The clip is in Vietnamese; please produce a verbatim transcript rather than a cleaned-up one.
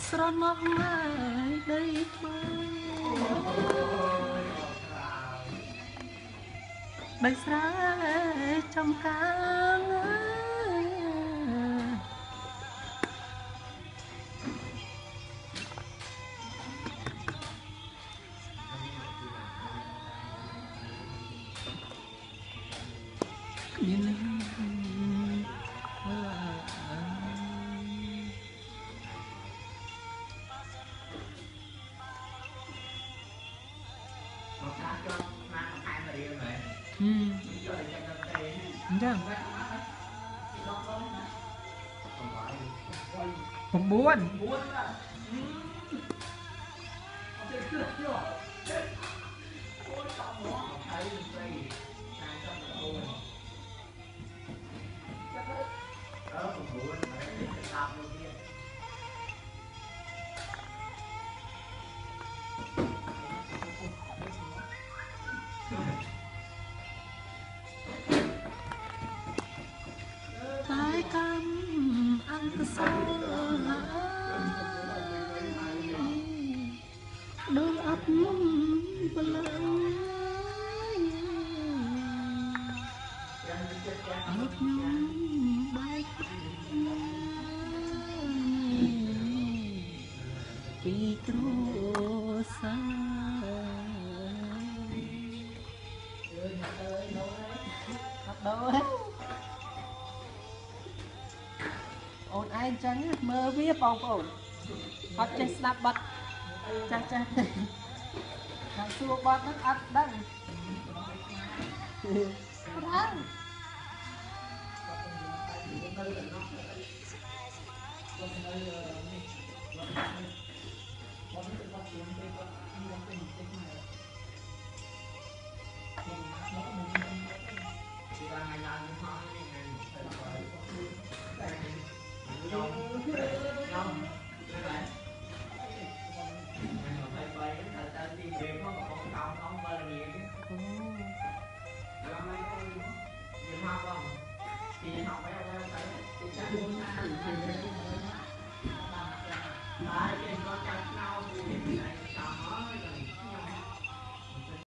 ស្រណោះហើយដីថ្មីដីស្រែចំការមានอืมจังผมบ้วนtại cam ăn sâu đôi ấp bờ ấp bay vì trôi xa đâu ôn ai chẳng mơ biết bóng ổn bắt trên snap bắt chắc chắc làm xua bắt nó ắt đăng đăng